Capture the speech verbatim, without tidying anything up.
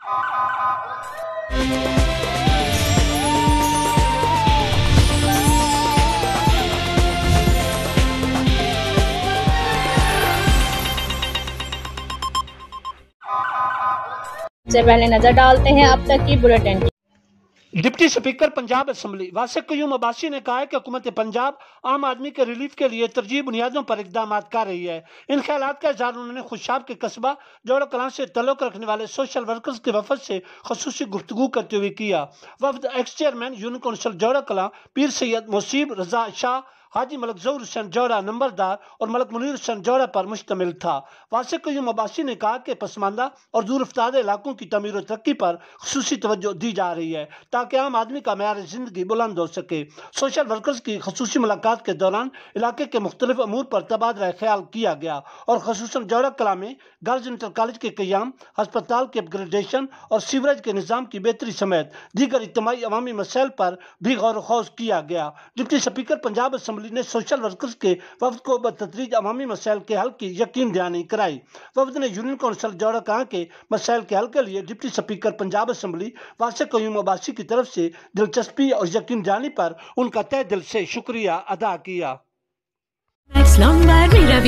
سے پہلے نظر ڈالتے ہیں اب تک کی بلیٹن کی۔ ڈپٹی اسپیکر پنجاب اسمبلی واسع قیوم عباسی نے کہا ہے کہ حکومت پنجاب عام آدمی کے ریلیف کے لیے ترجیحی بنیادوں پر اقدامات کر رہی ہے۔ ان خیالات کا اظہار انہوں نے خوشاب کے قصبہ جوڑا کلاں سے تعلق رکھنے والے سوشل ورکرز کے وفد سے خصوصی گفتگو کرتے ہوئے کیا۔ وفد ایکس چیئرمین یونین کونسل جوڑا کلاں پیر سید موصیب رضا شاہ، حاجی ملک ظہور حسین جوڑا نمبردار اور ملک منیر حسین جوڑا پر مشتمل تھا۔ واسع قیوم عباسی نے کہا کہ پسماندہ اور دور افتادہ علاقوں کی تعمیر و ترقی پر خصوصی توجہ دی جا رہی ہے تاکہ عام آدمی کا معیار زندگی بلند ہو سکے۔ سوشل ورکرز کی خصوصی ملاقات کے دوران علاقے کے مختلف امور پر تبادلہ خیال کیا گیا اور خصوصاً جوڑا کلاں میں گرلز انٹر کالج کے قیام، ہسپتال کے اپ گریڈیشن اور سیوریج کے نظام کی بہتری سمیت دیگر اجتماعی عوامی مسائل پر بھی غور و خوض کیا گیا۔ ڈپٹی اسپیکر پنجاب اسمبلی نے سوشل ورکرز کے وفد کو بتدریج عوامی مسائل کے حل کی یقین دہانی کرائی۔ وفد نے یونین کونسل جوڑا کلاں کے مسائل کے حل کے لیے ڈپٹی اسپیکر پنجاب اسمبلی واسع قیوم عباسی کی طرف سے دلچسپی اور یقین دہانی پر ان کا تہ دل سے شکریہ ادا کیا۔ میکس لمبر میرا